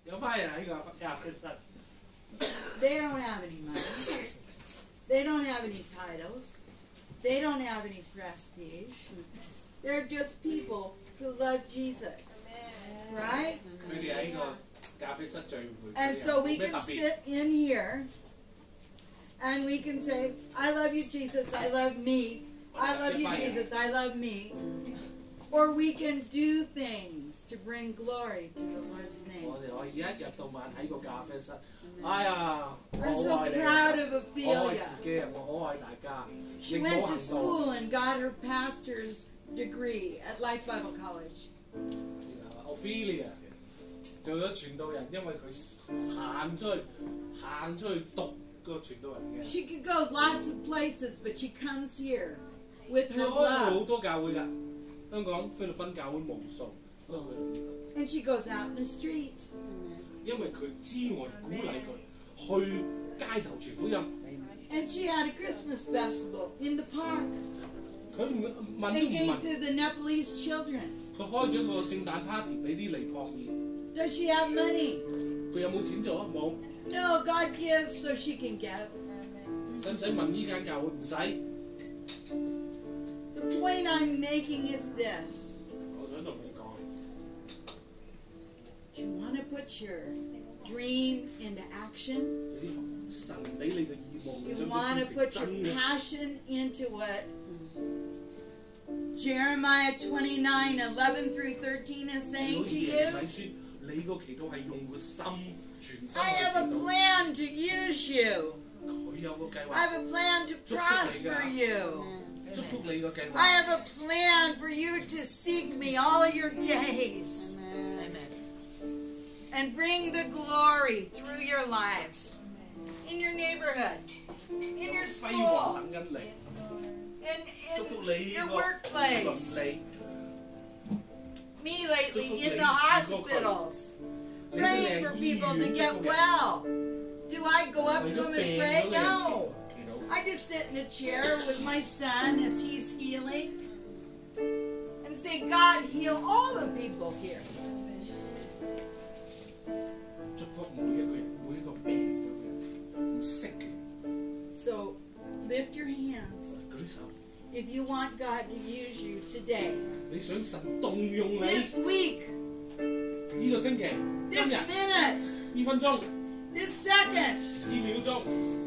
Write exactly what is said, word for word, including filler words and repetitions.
有班人喺個咖啡室。 They don't have any money. They don't have any titles. They don't have any prestige. They're just people who love Jesus. Right? 佢哋喺個咖啡室聚會。 And so we can sit in here and we can say, I love you, Jesus, I love me. I love you, Jesus, I love me. Or we can do things to bring glory to the Lord's name. 我哋可以一日到晚喺個咖啡室。哎呀， I'm so proud of 我愛 Ophelia. 自己，我好愛大家。 She went to school and got her pastor's degree at Life Bible College. Ophelia 做咗傳道人，因為佢行出去，行出去讀個傳道人嘅。 She could go lots of places, but she comes here with 佢 her 開過好 love. 多教會㗎，香港、菲律賓教會無數都去。 And she goes out in the street. 因為佢知我哋鼓勵佢去街頭傳福音。 And she had a Christmas festival in the park 佢唔問都唔 and gave 問， to the Nepalese children. 佢開咗個聖誕 party 俾啲尼泊爾。 Does she have money? 佢有冇錢做啊？冇。 No, God gives so she can give. 使唔使問呢間教會？唔使。 The point I'm making is this. 我想同你講。 Do you want to put your dream into action? 神俾你嘅義務，你 You 想唔 want to 想 put 真 your 嘅？ passion into what Jeremiah twenty-nine, eleven through thirteen is 好 saying 似 to 耶 you? 米書，你個祈禱係用個心全心去 I have a 祈禱。 plan to use you. 佢有個計 I 劃， have a plan to prosper you. 祝福你個計 I 劃。 have a plan for you to seek me all your days and bring the glory through your lives, in your neighborhood, in your 輝煌 school, 等緊你， in, 祝福 in 你 your 呢個 workplace. 倫理。 Me lately in the hospitals, praying for people to get well. Do I go up to them and pray? No. I just sit in a chair with my son as he's healing and say, God, heal all the people here. 祝福每一個人，每一個病咗嘅人，唔識嘅 So lift your hands 舉手。 if you want God to use you today, 你想神動用你 this week, 呢個星期、今 this 日、 minute, 呢分鐘、 this second, 呢秒鐘。